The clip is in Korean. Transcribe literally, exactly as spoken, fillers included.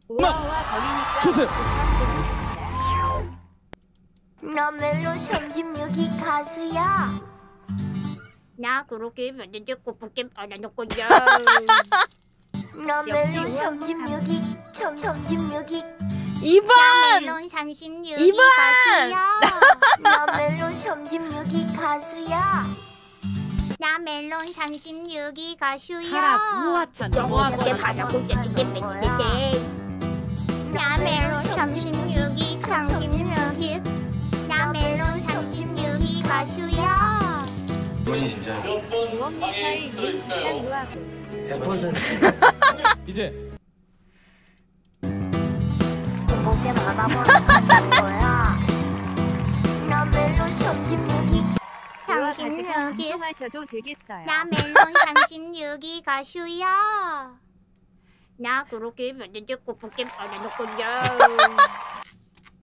우아우아 거리니까 주세요. 나 멜로 삼십육 기 가수야. 나 그렇게 완전 꽃밖에 안 해놓고요. 나 멜로 삼십육 기 삼십육 기 이 번! 나 멜론 삼십육 기 이 번! 가수야. 나 멜로 삼십육 기 가수야. 나 멜론 삼십육 기 가수야. 하락 우아천 영원하게 가라고 떼떼 나 멜론 삼십육 기 삼십육 기 나 멜론 삼십육 기 가수야. 무언가사의 이름 진짜 우아고 이제 목에 받아보는 거야. 나 멜로 삼십육 기 우아 가지고 삼십육 기 방송하셔도 되겠어요. 나 멜론 삼십육 기 가수야. 나 그렇게 완전 꽃밖에 안 해놓고요.